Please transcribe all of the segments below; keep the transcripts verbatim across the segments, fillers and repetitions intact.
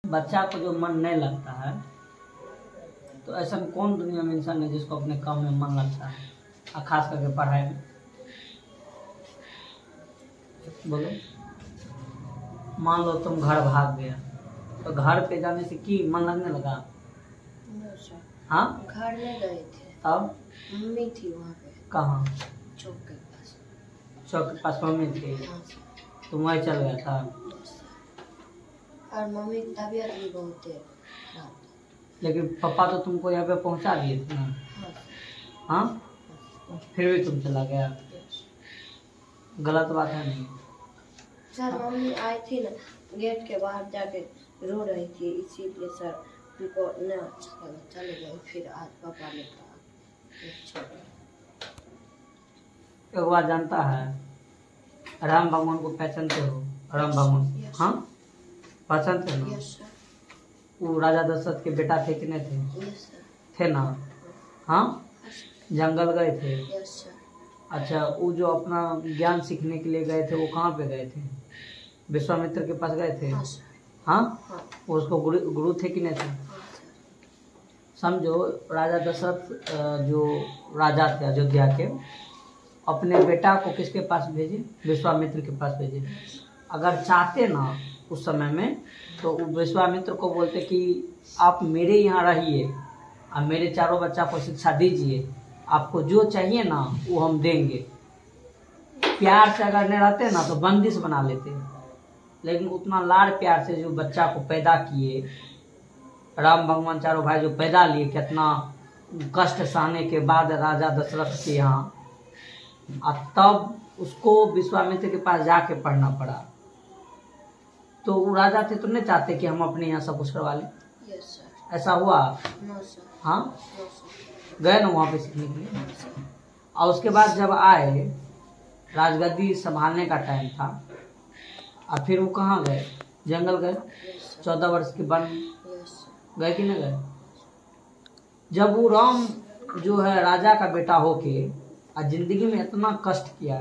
बच्चा को जो मन नहीं लगता है तो ऐसा कौन दुनिया में इंसान है जिसको अपने काम में मन लगता है, और खास करके पढ़ाई में? बोलो। मान लो तुम घर भाग गया तो घर पे जाने से की मन लगने लगा? हाँ, घर में गए थे तब मम्मी थी वहाँ पे। कहाँ? चौक के पास। चौक के पास मम्मी थी, हाँ। तुम वहीं चल गया था? और मम्मी की तबीयत भी बहुत खराब थी। लेकिन पापा तो तुमको यहाँ पे पहुँचा दिए थे ना? हाँ। हाँ, फिर भी तुम चला गया, गलत बात है नहीं? सर मम्मी आई थी ना, गेट के बाहर जाके रो रही थी, इसीलिए सर उनको न अच्छा लगा, चले गए। फिर आज पापा ने कहा एक बात जानता है, राम भगवान को पहचानते हो? राम भगवान, हाँ पहचानते हो ना? वो राजा दशरथ के बेटा थे कि नहीं थे? थे ना? हाँ, जंगल गए थे। अच्छा, वो जो अपना ज्ञान सीखने के लिए गए थे वो कहाँ पे गए थे? विश्वामित्र के पास गए थे? हाँ, वो उसको गुरु गुरु थे कि नहीं थे? समझो, राजा दशरथ जो राजा थे अयोध्या के, अपने बेटा को किसके पास भेजे? विश्वामित्र के पास भेजे। अगर चाहते ना उस समय में तो विश्वामित्र को बोलते कि आप मेरे यहाँ रहिए और मेरे चारों बच्चा को शिक्षा दीजिए, आपको जो चाहिए ना वो हम देंगे। प्यार से अगर नहीं रहते ना तो बंदिश बना लेते, लेकिन उतना लाड़ प्यार से जो बच्चा को पैदा किए, राम भगवान चारों भाई जो पैदा लिए, कितना कष्ट सहने के बाद राजा दशरथ के यहाँ, तब उसको विश्वामित्र के पास जाके पढ़ना पड़ा। तो वो राजा थे तो नहीं चाहते कि हम अपने यहाँ सब कुछ करवा लें? Yes sir. ऐसा हुआ? No sir. हाँ, नो सर। गए ना वहाँ पे सीखने के लिए? और उसके बाद जब आए, राजगद्दी संभालने का टाइम था, और फिर वो कहाँ गए? जंगल गए। चौदह वर्ष के वन गए कि नहीं गए? जब वो राम जो है राजा का बेटा होके और जिंदगी में इतना कष्ट किया,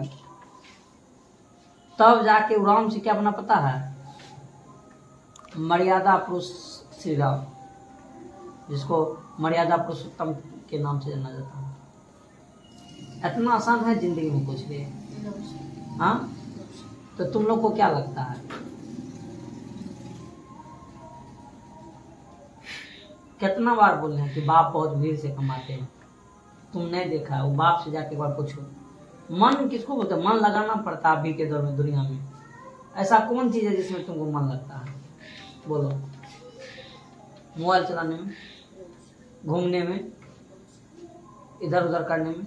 तब जाके वो राम से क्या बना पता है? मर्यादा पुरुष श्री राम, जिसको मर्यादा पुरुषोत्तम के नाम से जाना जाता है। इतना आसान है जिंदगी में कुछ भी? हाँ, तो तुम लोग को क्या लगता है? कितना बार बोल रहे हैं कि बाप बहुत भीड़ से कमाते हैं, तुम नहीं देखा है? वो बाप से जाके एक बार पूछो। मन किसको बोलते हैं? मन लगाना पड़ता है अभी के दौर में दुनिया में। ऐसा कौन चीज है जिसमें तुमको मन लगता है? बोलो। मोबाइल चलाने में, घूमने में, इधर उधर करने में?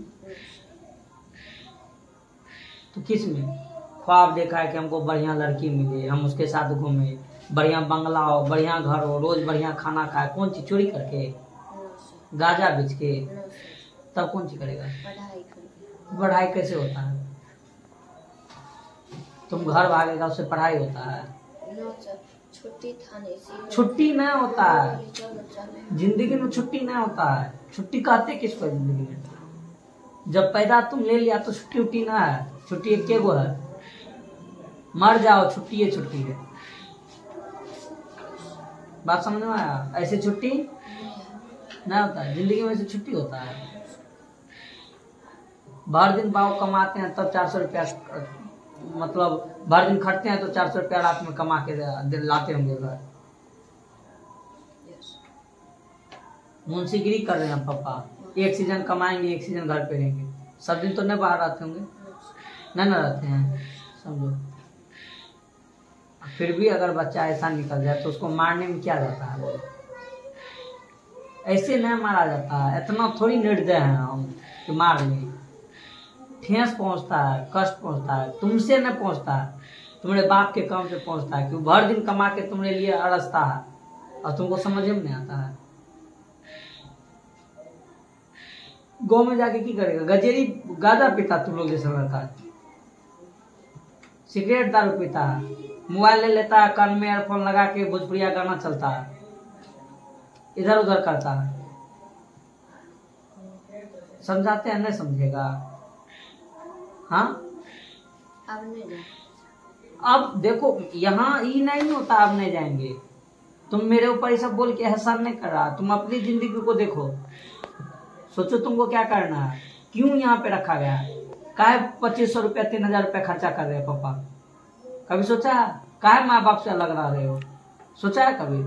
तो किस में? ख्वाब देखा है कि हमको बढ़िया लड़की मिले, हम उसके साथ घूमे, बढ़िया बंगला हो, बढ़िया घर हो, रोज बढ़िया खाना खाए। कौन चीज? चोरी करके, गांजा बेच के? तब कौन चीज करेगा? पढ़ाई करके। पढ़ाई कैसे होता है? तुम घर भागेगा उससे पढ़ाई होता है? नो सर, छुट्टी था नहीं, इसीलिए। छुट्टी नहीं होता है जिंदगी में, छुट्टी नहीं होता है। छुट्टी कहते किसको जिंदगी में? जब पैदा तुम ले लिया तो छुट्टी उट्टी ना है। छुट्टी एक के गो है? मर जाओ, छुट्टी है, छुट्टी है। बात समझ में आया? ऐसे छुट्टी नहीं होता है जिंदगी में, ऐसे छुट्टी होता है। भर दिन बाबू कमाते हैं तब चार सौ रुपया, मतलब भर दिन खटते हैं तो चार सौ रुपया रात में कमा के लाते होंगे घर। मुंशीगिरी कर रहे हैं पापा, एक सीजन कमाएंगे, एक सीजन घर पे रहेंगे। सब दिन तो नहीं बाहर रहते होंगे, नहीं ना रहते हैं, समझो। फिर भी अगर बच्चा ऐसा निकल जाए तो उसको मारने में क्या जाता है? ऐसे नहीं मारा जाता है, इतना थोड़ी निर्दय है हम कि मार लें। ठेस पहुंचता है, कष्ट पहुंचता है, तुमसे नहीं पहुंचता है, तुम्हारे बाप के काम से पहुंचता है, कि भर दिन कमा के तुम्हारे लिए अड़सता है और तुमको समझ में नहीं आता है। गाँव में जाके की करेगा? गजेरी गाजा पीता तुम लोग जैसा लड़का, सिगरेट दारू पीता है, मोबाइल ले लेता है, कान में ईयरफोन लगा के भोजपुरिया गाना चलता है, इधर उधर करता है। समझाते हैं, नहीं समझेगा? हाँ, अब नहीं। अब देखो यहाँ ये नहीं होता अब नहीं जाएंगे, तुम मेरे ऊपर ये सब बोल के एहसान नहीं कर रहा, तुम अपनी जिंदगी को देखो, सोचो तुमको क्या करना है, क्यों यहाँ पे रखा गया है, काहे पच्चीस सौ रुपया तीन हजार रुपया खर्चा कर रहे हैं पापा, कभी सोचा है? काहे माँ बाप से अलग रह रहे हो, सोचा है कभी?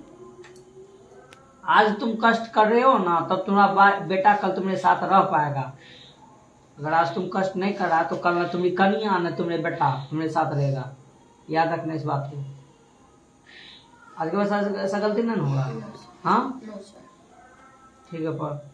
आज तुम कष्ट कर रहे हो ना, तब तुम्हारा बेटा कल तुम्हारे साथ रह पाएगा। अगर आज तुम कष्ट नहीं कर रहा तो कल ना तुम्हारी कन्या ना तुम्हारे बेटा तुम्हारे साथ रहेगा, याद रखना इस बात को। आज के बाद ऐसा गलती नहीं होगा। हाँ ठीक है पर